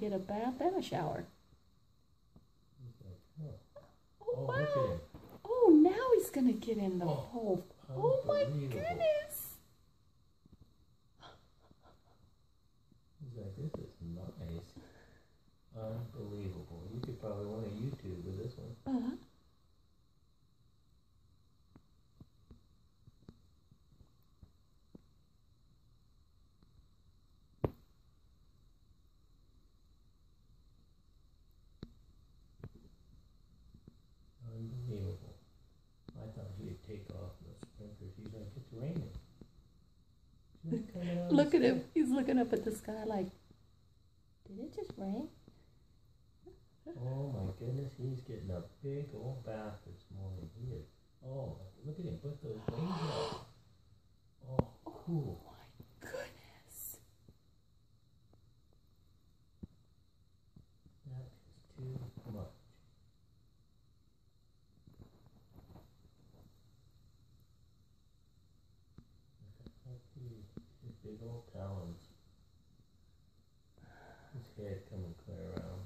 get a bath and a shower. He's like, oh, Oh, look at wow. him. Oh, now he's going to get in the Oh, pool. Oh, my unbelievable. goodness. He's like, this is nice. Unbelievable. You could probably want a YouTube with this one. Uh-huh. Unbelievable. I thought he'd take off the sprinklers. He's like, it's raining. It's not coming out of Look the at him. sky. He's looking up at the sky like, did it just rain? Oh my goodness, he's getting a big old bath this morning. He is. Oh, look at him put those wings up. Oh, cool. Oh, my goodness. That is too much. Look at his big old talons. His head coming clear around.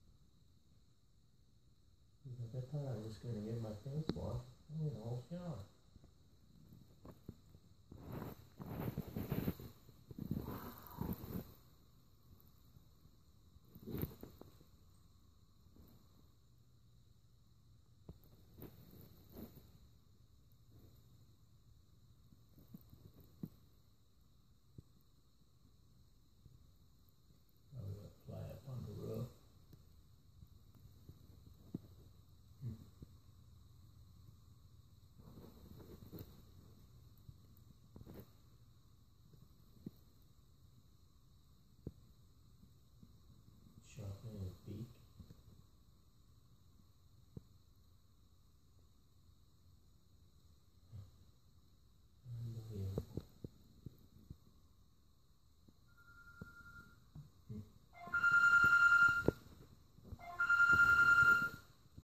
He's like, I thought I was going to get my face washed. I need a whole shower.